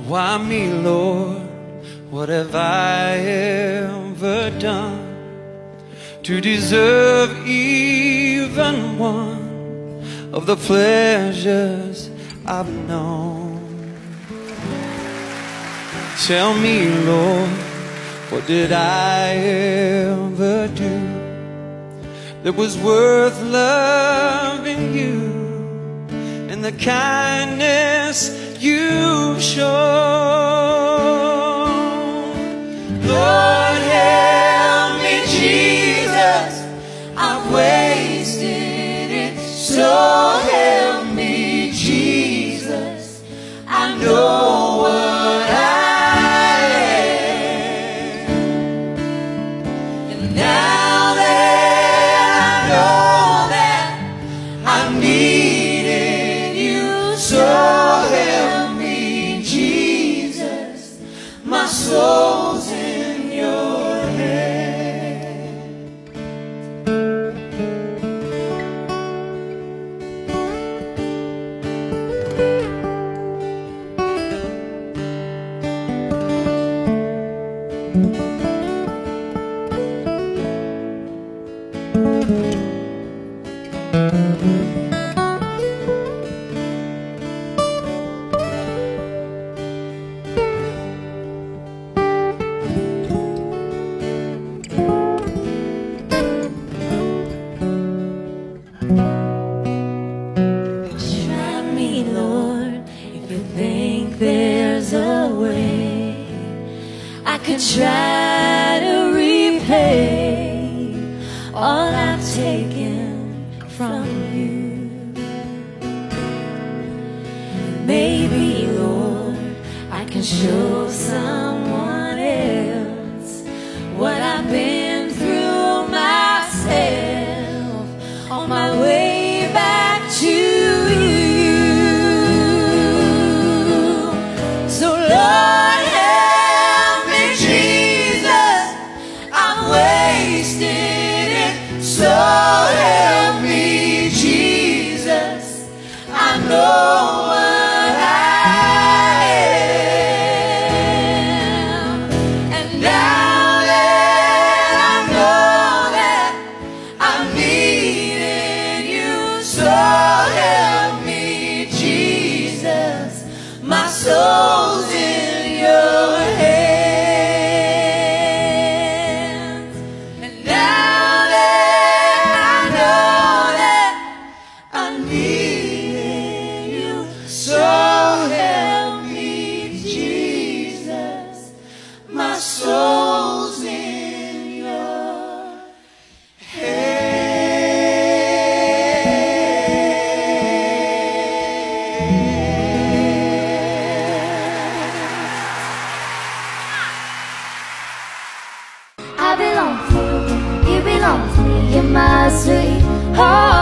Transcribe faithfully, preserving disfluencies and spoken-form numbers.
Why me, Lord? What have I ever done to deserve even one of the pleasures I've known? Tell me, Lord, what did I ever do that was worth loving you and the kindness you've shown? Lord, help me, Jesus, I've wasted it. So help me, Jesus, I know what I am. And now that I know that I'm needing you, so help me, Jesus, my soul's in your hand. Try me, Lord, if you think there's a way I could try to repay all I've taken from you. Maybe, Lord, I can show someone else what I've been through myself on my way back to you. So Lord, help me, Jesus, I'm wasted it. So help me, Jesus, I know what I am. And now that I know that I'm needing you, so help me, Jesus, my soul's in your hands. And now that I know that I'm needing you, so help me, Jesus, my soul's in your I belong to you, you belong to me, you're my sweet heart.